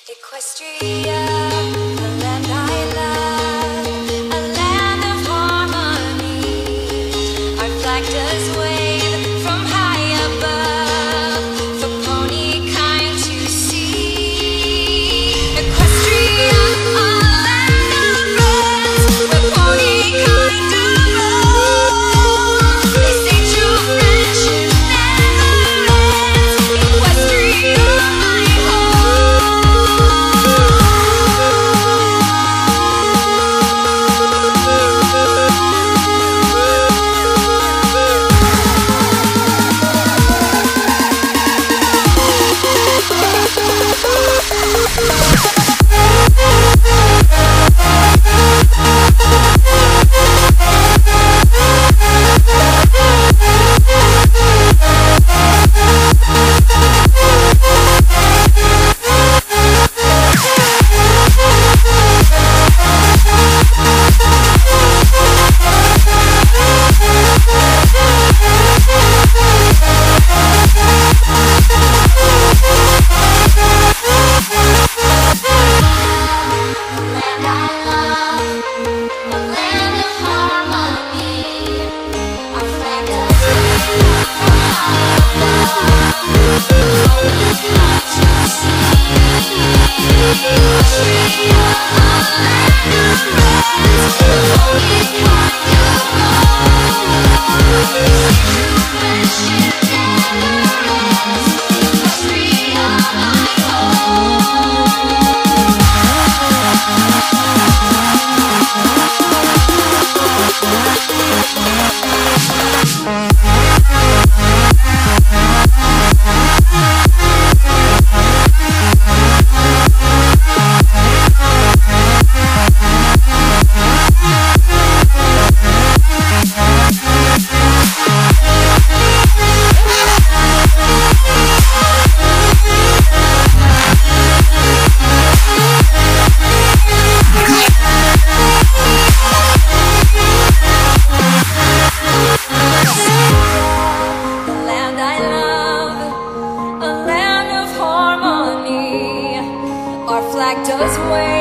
Equestria, the land I love, a land of harmony. Our flag does wave from high above for pony kind to see. Equestria, a land of friends, where pony kind do roam. They say true friendship never ends. Equestria, my home. Our flag does wave.